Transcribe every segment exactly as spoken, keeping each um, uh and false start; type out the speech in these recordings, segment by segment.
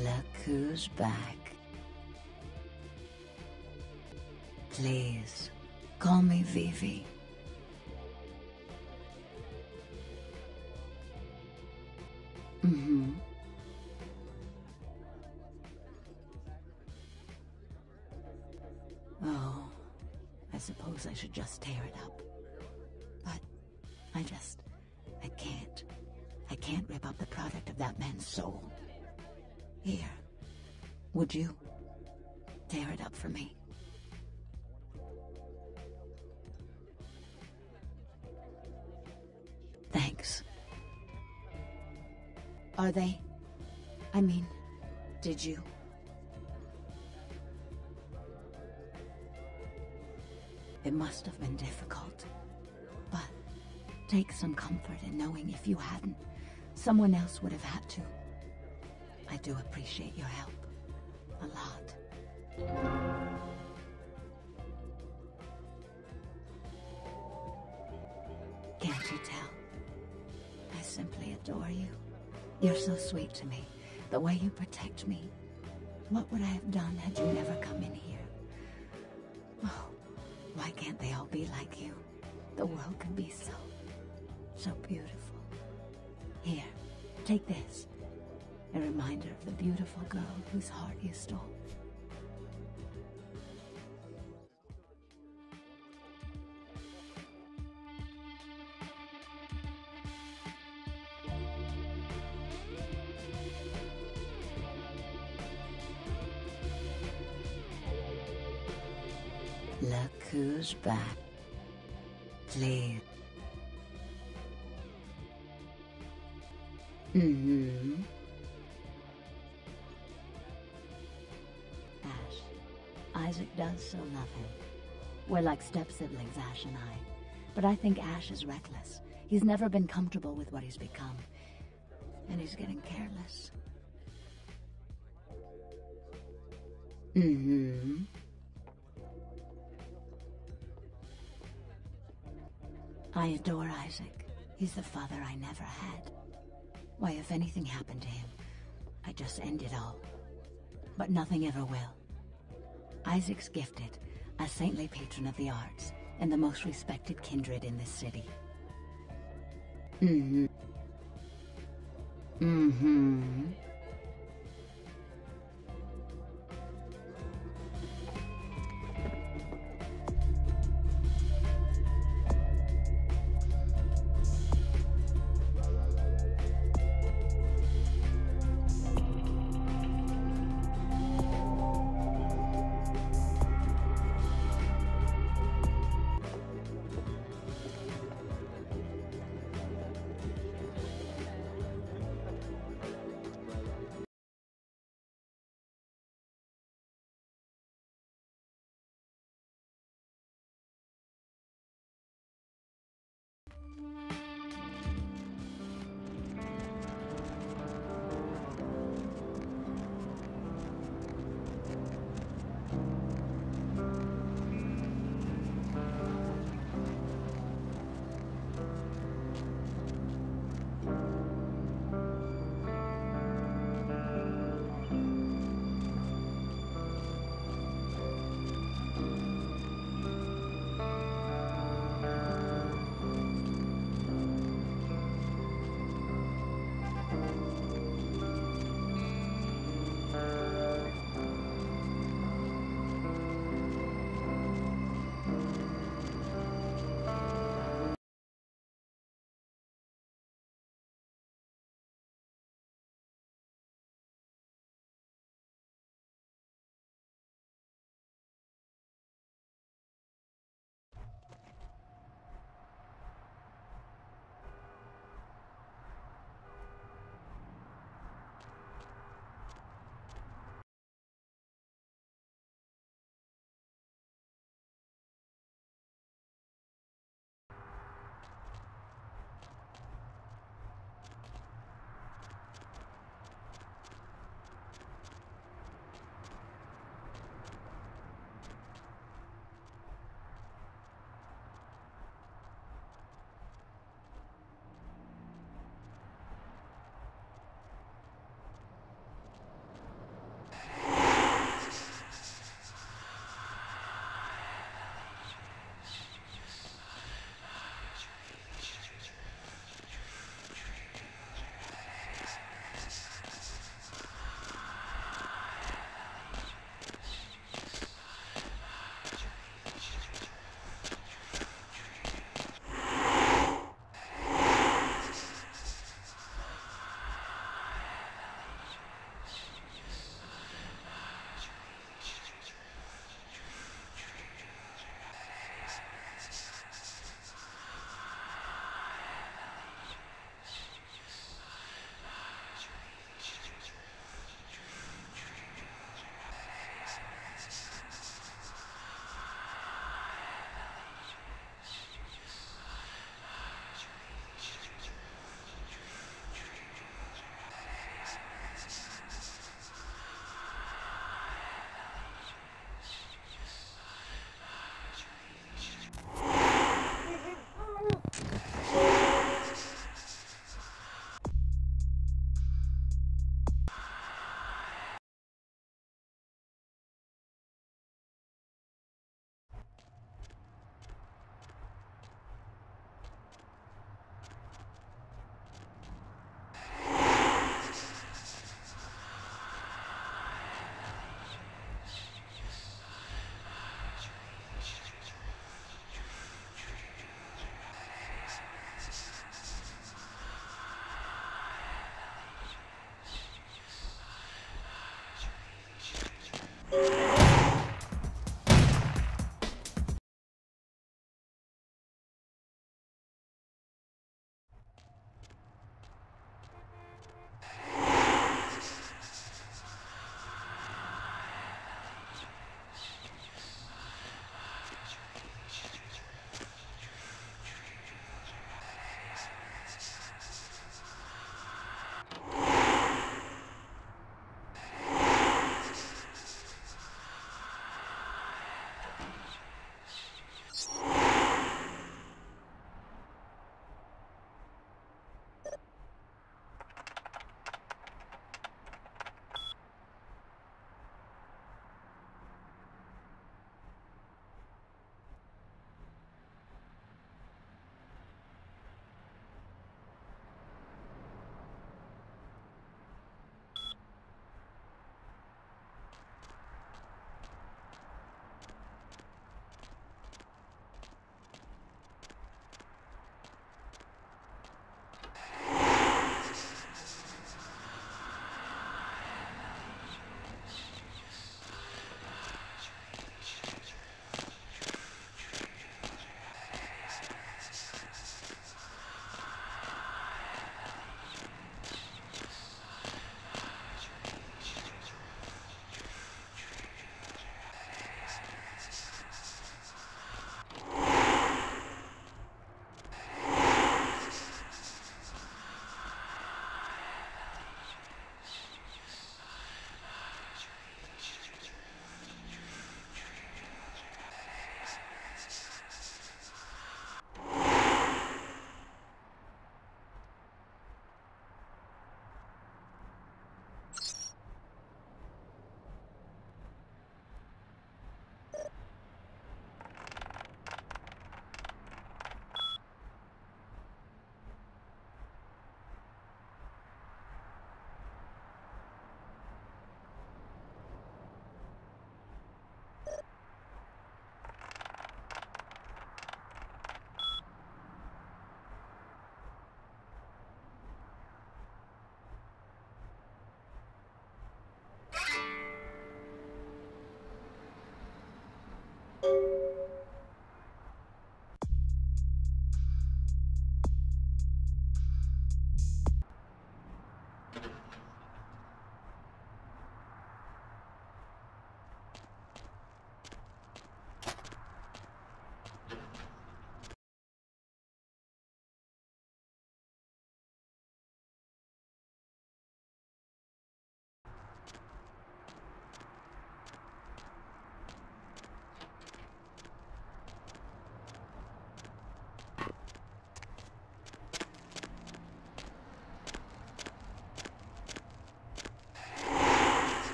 Look who's back. Please, call me Vivi. Mm-hmm. Oh, I suppose I should just tear it up. But I just... I can't. I can't rip up the product of that man's soul. Here. Would you tear it up for me? Thanks. Are they? I mean, did you? It must have been difficult, but take some comfort in knowing if you hadn't, someone else would have had to. I do appreciate your help. A lot. Can't you tell? I simply adore you. You're so sweet to me. The way you protect me. What would I have done had you never come in here? Oh, why can't they all be like you? The world can be so, so beautiful. Here, take this. A reminder of the beautiful girl whose heart you stole. Look who's back. Please. Mm-hmm. Ash. Isaac does so love him. We're like step-siblings, Ash and I. But I think Ash is reckless. He's never been comfortable with what he's become. And he's getting careless. Mm-hmm. I adore Isaac. He's the father I never had. Why, if anything happened to him, I'd just end it all. But nothing ever will. Isaac's gifted, a saintly patron of the arts, and the most respected kindred in this city. Mm-hmm. Mm-hmm.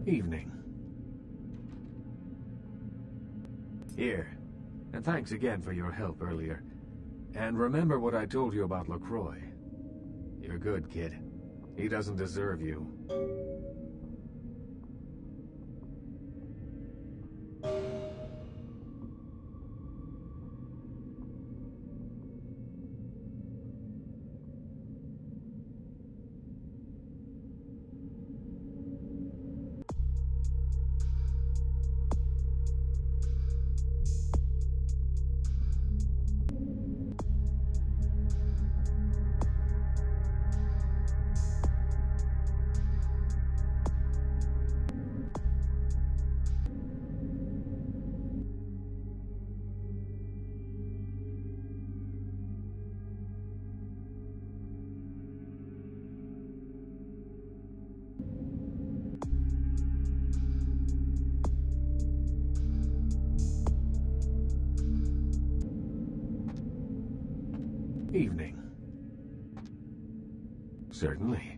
Evening. Here. And thanks again for your help earlier. And remember what I told you about LaCroix. You're good, kid. He doesn't deserve you. Evening. Certainly.